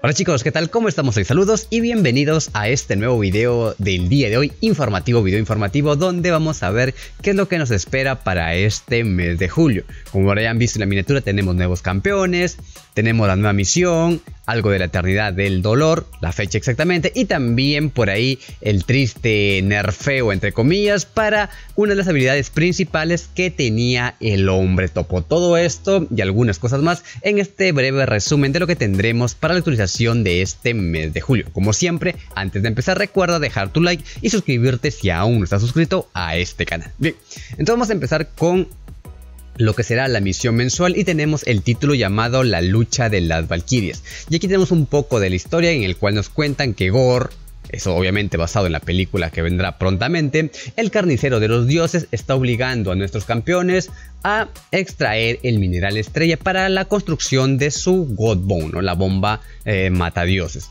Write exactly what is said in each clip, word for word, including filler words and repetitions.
Hola chicos, ¿qué tal? ¿Cómo estamos hoy? Saludos y bienvenidos a este nuevo video del día de hoy, informativo, video informativo, donde vamos a ver qué es lo que nos espera para este mes de julio. Como habrán visto en la miniatura, tenemos nuevos campeones, tenemos la nueva misión, algo de la eternidad del dolor, la fecha exactamente, y también por ahí el triste nerfeo, entre comillas, para una de las habilidades principales que tenía el hombre topo. Todo esto y algunas cosas más en este breve resumen de lo que tendremos para la actualización de este mes de julio. Como siempre, antes de empezar, recuerda dejar tu like y suscribirte si aún no estás suscrito a este canal. Bien, entonces vamos a empezar con lo que será la misión mensual y tenemos el título llamado La lucha de las Valquirias. Y aquí tenemos un poco de la historia en el cual nos cuentan que Gore, eso obviamente basado en la película que vendrá prontamente, el carnicero de los dioses está obligando a nuestros campeones a extraer el mineral estrella para la construcción de su Godbone, ¿no? La bomba eh, matadioses.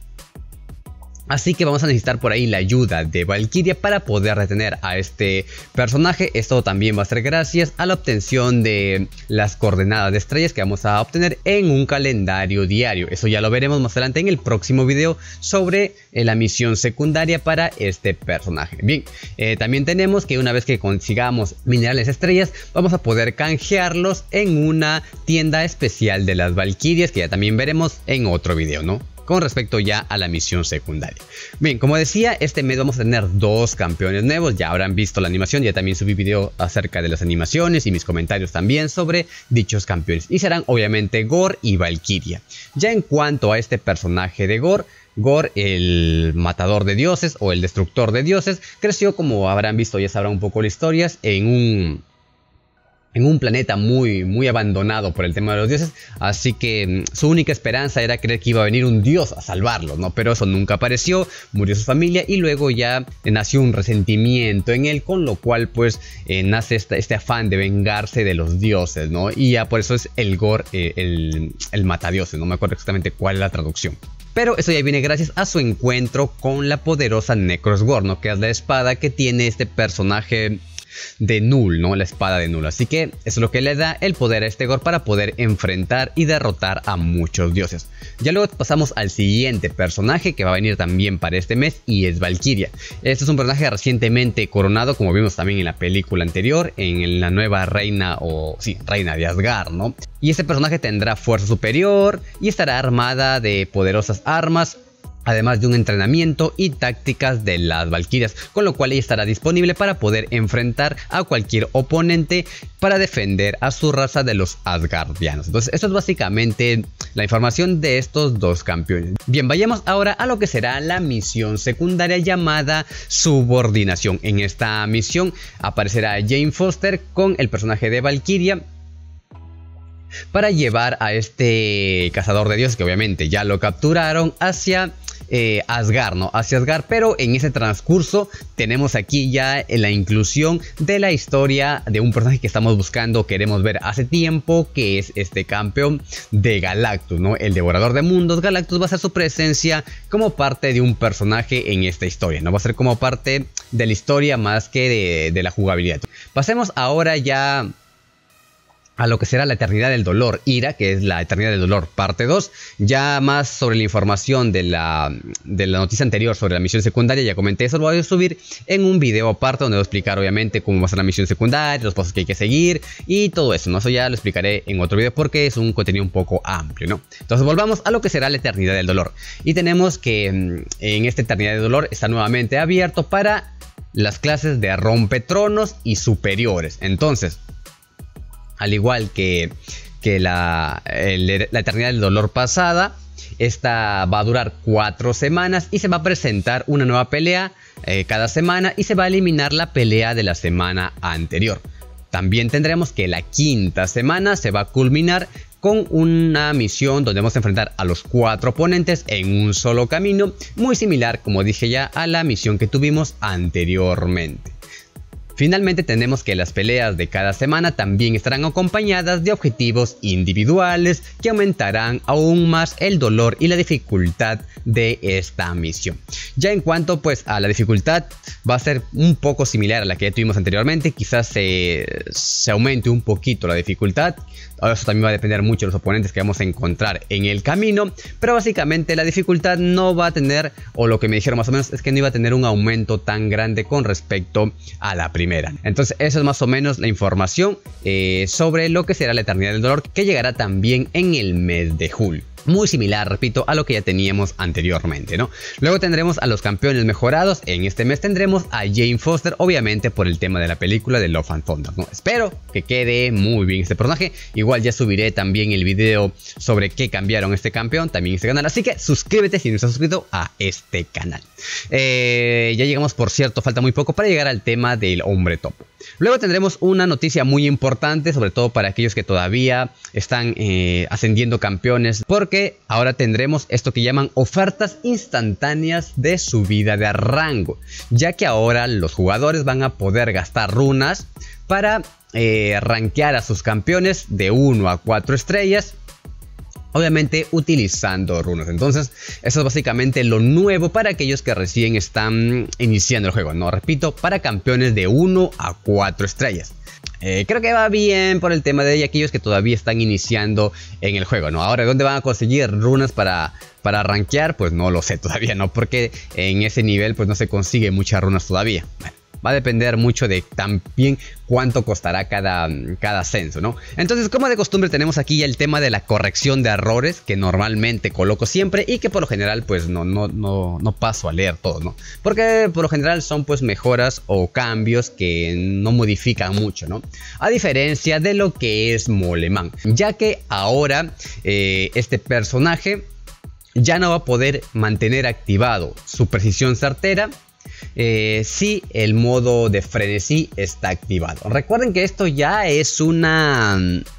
Así que vamos a necesitar por ahí la ayuda de Valkyria para poder detener a este personaje. Esto también va a ser gracias a la obtención de las coordenadas de estrellas que vamos a obtener en un calendario diario. Eso ya lo veremos más adelante en el próximo video sobre eh, la misión secundaria para este personaje. Bien, eh, también tenemos que una vez que consigamos minerales estrellas, vamos a poder canjearlos en una tienda especial de las Valquirias, que ya también veremos en otro video, ¿no? Con respecto ya a la misión secundaria. Bien, como decía, este mes vamos a tener dos campeones nuevos. Ya habrán visto la animación, ya también subí video acerca de las animaciones y mis comentarios también sobre dichos campeones. Y serán obviamente Gore y Valkyria. Ya en cuanto a este personaje de Gore, Gore, el matador de dioses o el destructor de dioses, creció, como habrán visto, ya sabrán un poco las historias, en un... en un planeta muy, muy abandonado por el tema de los dioses. Así que su única esperanza era creer que iba a venir un dios a salvarlo, ¿no? Pero eso nunca apareció, murió su familia y luego ya nació un resentimiento en él, con lo cual pues eh, nace esta, este afán de vengarse de los dioses, ¿no? Y ya por eso es el Gore, eh, el, el matadioses, no me acuerdo exactamente cuál es la traducción. Pero eso ya viene gracias a su encuentro con la poderosa Necrosword, ¿no? Que es la espada que tiene este personaje de Null, ¿no? La espada de Null. Así que eso es lo que le da el poder a este Gore para poder enfrentar y derrotar a muchos dioses. Ya luego pasamos al siguiente personaje que va a venir también para este mes, y es Valkyria. Este es un personaje recientemente coronado, como vimos también en la película anterior, en la nueva reina, o sí, reina de Asgard, ¿no? Y este personaje tendrá fuerza superior y estará armada de poderosas armas, además de un entrenamiento y tácticas de las Valquirias, con lo cual ella estará disponible para poder enfrentar a cualquier oponente para defender a su raza de los Asgardianos. Entonces esto es básicamente la información de estos dos campeones. Bien, vayamos ahora a lo que será la misión secundaria llamada Subordinación. En esta misión aparecerá Jane Foster con el personaje de Valkyria para llevar a este cazador de dioses, que obviamente ya lo capturaron, hacia eh, Asgard, ¿no? Hacia Asgard, pero en ese transcurso tenemos aquí ya la inclusión de la historia de un personaje que estamos buscando, queremos ver hace tiempo, que es este campeón de Galactus, ¿no? El devorador de mundos. Galactus va a ser su presencia como parte de un personaje en esta historia, ¿no? Va a ser como parte de la historia más que de, de la jugabilidad. Pasemos ahora ya a lo que será la eternidad del dolor, Ira, que es la eternidad del dolor parte dos. Ya más sobre la información de la, de la noticia anterior sobre la misión secundaria, ya comenté eso, lo voy a subir en un video aparte donde voy a explicar obviamente cómo va a ser la misión secundaria, los pasos que hay que seguir y todo eso, ¿no? Eso ya lo explicaré en otro video porque es un contenido un poco amplio, ¿no? Entonces volvamos a lo que será la eternidad del dolor. Y tenemos que en esta eternidad del dolor está nuevamente abierto para las clases de rompetronos y superiores. Entonces, al igual que, que la, el, la eternidad del dolor pasada, esta va a durar cuatro semanas y se va a presentar una nueva pelea eh, cada semana y se va a eliminar la pelea de la semana anterior. También tendremos que la quinta semana se va a culminar con una misión donde vamos a enfrentar a los cuatro oponentes en un solo camino, muy similar, como dije ya, a la misión que tuvimos anteriormente. Finalmente tenemos que las peleas de cada semana también estarán acompañadas de objetivos individuales que aumentarán aún más el dolor y la dificultad de esta misión. Ya en cuanto pues a la dificultad, va a ser un poco similar a la que ya tuvimos anteriormente, quizás se, se aumente un poquito la dificultad. Eso también va a depender mucho de los oponentes que vamos a encontrar en el camino, pero básicamente la dificultad no va a tener, o lo que me dijeron más o menos es que no iba a tener un aumento tan grande con respecto a la primera. Entonces eso es más o menos la información eh, sobre lo que será la Eternidad del Dolor, que llegará también en el mes de julio. Muy similar, repito, a lo que ya teníamos anteriormente, ¿no? Luego tendremos a los campeones mejorados. En este mes tendremos a Jane Foster, obviamente por el tema de la película de Love and Thunder, ¿no? Espero que quede muy bien este personaje. Igual ya subiré también el video sobre qué cambiaron este campeón, también en este canal. Así que suscríbete si no estás suscrito a este canal. Eh, ya llegamos, por cierto, falta muy poco para llegar al tema del hombre topo. Luego tendremos una noticia muy importante, sobre todo para aquellos que todavía están eh, ascendiendo campeones, porque ahora tendremos esto que llaman ofertas instantáneas de subida de rango, ya que ahora los jugadores van a poder gastar runas para eh, rankear a sus campeones de uno a cuatro estrellas. Obviamente utilizando runas. Entonces eso es básicamente lo nuevo para aquellos que recién están iniciando el juego. No, repito, para campeones de uno a cuatro estrellas. Eh, creo que va bien por el tema de aquellos que todavía están iniciando en el juego, ¿no? Ahora, ¿dónde van a conseguir runas para, para rankear? Pues no lo sé todavía, ¿no? Porque en ese nivel pues no se consigue muchas runas todavía. Bueno, va a depender mucho de también cuánto costará cada, cada ascenso, ¿no? Entonces, como de costumbre, tenemos aquí ya el tema de la corrección de errores, que normalmente coloco siempre y que por lo general pues no, no, no, no paso a leer todo, ¿no? Porque por lo general son pues mejoras o cambios que no modifican mucho, ¿no? A diferencia de lo que es Moleman, ya que ahora eh, este personaje ya no va a poder mantener activado su precisión certera Eh, si el modo de frenesí está activado. Recuerden que esto ya es una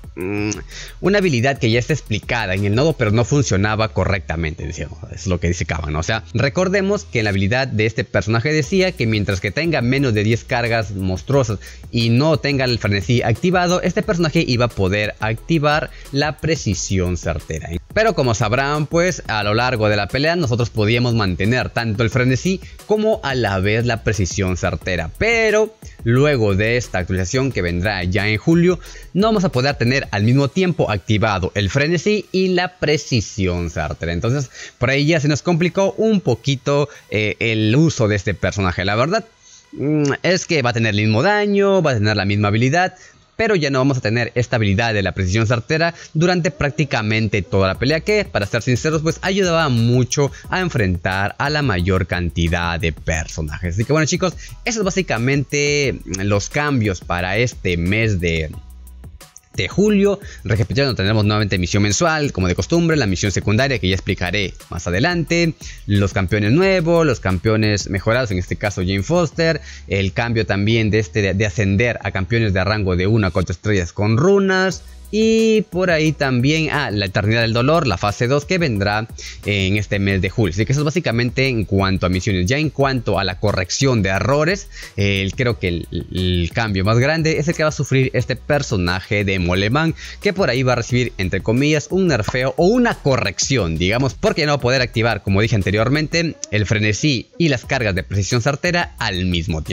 una habilidad que ya está explicada en el nodo, pero no funcionaba correctamente, decíamos. Es lo que dice Kaban, ¿no? O sea, recordemos que la habilidad de este personaje decía que mientras que tenga menos de diez cargas monstruosas y no tenga el frenesí activado, este personaje iba a poder activar la precisión certera. Pero como sabrán, pues a lo largo de la pelea nosotros podíamos mantener tanto el frenesí como a la vez la precisión certera. Pero luego de esta actualización que vendrá ya en julio, no vamos a poder tener al mismo tiempo activado el frenesí y la precisión certera. Entonces por ahí ya se nos complicó un poquito eh, el uso de este personaje. La verdad mm, es que va a tener el mismo daño, va a tener la misma habilidad, pero ya no vamos a tener esta habilidad de la precisión certera durante prácticamente toda la pelea, que para ser sinceros pues ayudaba mucho a enfrentar a la mayor cantidad de personajes. Así que bueno chicos, esos son básicamente los cambios para este mes de... de julio. Recapitulando, tendremos nuevamente misión mensual como de costumbre, la misión secundaria que ya explicaré más adelante, los campeones nuevos, los campeones mejorados, en este caso Jane Foster, el cambio también de este de, de ascender a campeones de rango de una a cuatro estrellas con runas. Y por ahí también ah, la Eternidad del Dolor, la fase dos, que vendrá en este mes de julio. Así que eso es básicamente en cuanto a misiones. Ya en cuanto a la corrección de errores, eh, creo que el, el cambio más grande es el que va a sufrir este personaje de Moleman, que por ahí va a recibir, entre comillas, un nerfeo o una corrección, digamos, porque no va a poder activar, como dije anteriormente, el frenesí y las cargas de precisión certera al mismo tiempo.